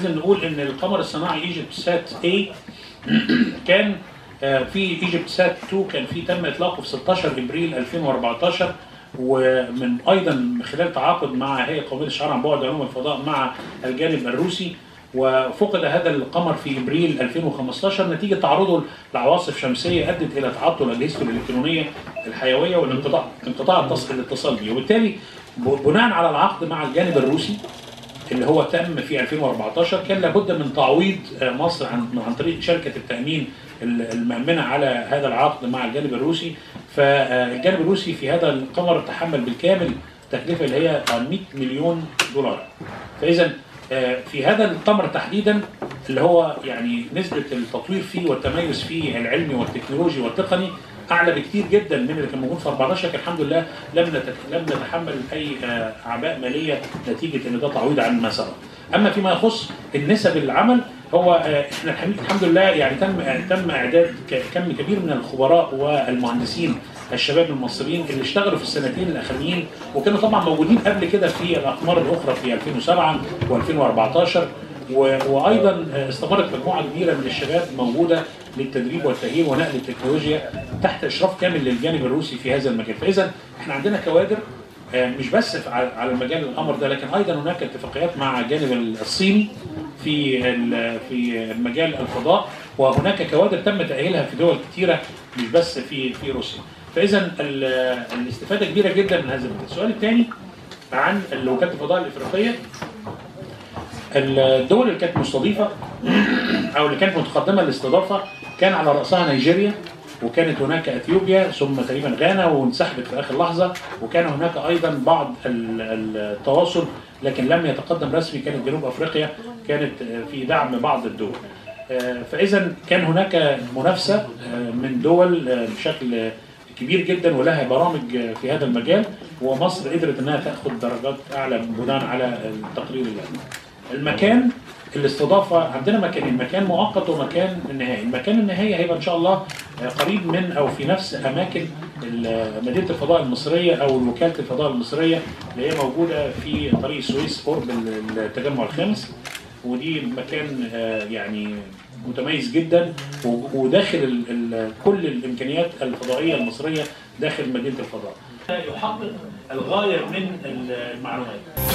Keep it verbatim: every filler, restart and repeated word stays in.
لازم نقول ان القمر الصناعي ايجيبت سات اي كان في ايجيبت سات اتنين كان في تم اطلاقه في ستاشر ابريل ألفين وأربعتاشر، ومن ايضا من خلال تعاقد مع هيئه قوميه الشعار عن بعد علوم الفضاء مع الجانب الروسي. وفقد هذا القمر في ابريل ألفين وخمستاشر نتيجه تعرضه لعواصف شمسيه ادت الى تعطل اجهزته الالكترونيه الحيويه والانقطاع انقطاع الاتصال به، وبالتالي بناء على العقد مع الجانب الروسي اللي هو تم في ألفين وأربعتاشر كان لابد من تعويض مصر عن عن طريق شركه التامين المأمنه على هذا العقد مع الجانب الروسي. فالجانب الروسي في هذا القمر تحمل بالكامل تكلفه اللي هي مئة مليون دولار. فاذا في هذا القمر تحديدا اللي هو يعني نسبه التطوير فيه والتميز فيه العلمي والتكنولوجي والتقني اعلى بكتير جدا من اللي كان موجود في أربعتاشر. كان الحمد لله لم لم نتحمل اي اعباء ماليه نتيجه ان ده تعويض عن ما سبق. اما فيما يخص النسب العمل هو احنا الحمد لله يعني تم تم اعداد كم كبير من الخبراء والمهندسين الشباب المصريين اللي اشتغلوا في السنتين الاخرانيين، وكانوا طبعا موجودين قبل كده في الاقمار الاخرى في ألفين وسبعة وألفين وأربعتاشر، وايضا استمرت مجموعه كبيره من الشباب موجوده للتدريب والتاهيل ونقل التكنولوجيا تحت اشراف كامل للجانب الروسي في هذا المجال. فاذا احنا عندنا كوادر مش بس على المجال القمر ده، لكن ايضا هناك اتفاقيات مع الجانب الصيني في في مجال الفضاء، وهناك كوادر تم تاهيلها في دول كثيره مش بس في في روسيا. فاذا الاستفاده كبيره جدا من هذا المجال. السؤال الثاني عن وكاله الفضاء الافريقيه. الدول اللي كانت مستضيفه او اللي كانت متقدمه للاستضافه كان على راسها نيجيريا، وكانت هناك اثيوبيا، ثم تقريبا غانا وانسحبت في اخر لحظه، وكان هناك ايضا بعض التواصل لكن لم يتقدم رسمي. كانت جنوب افريقيا كانت في دعم بعض الدول. فاذا كان هناك منافسه من دول بشكل كبير جدا ولها برامج في هذا المجال، ومصر قدرت انها تاخذ درجات اعلى بناء على التقرير اللي المكان الاستضافه. عندنا مكانين، مكان مؤقت ومكان نهائي. المكان النهائي هيبقى ان شاء الله قريب من او في نفس اماكن مدينه الفضاء المصريه او وكاله الفضاء المصريه اللي هي موجوده في طريق السويس قرب التجمع الخامس، ودي مكان يعني متميز جدا وداخل ال ال كل الامكانيات الفضائيه المصريه داخل مدينه الفضاء. يحقق الغايه من المعلومات.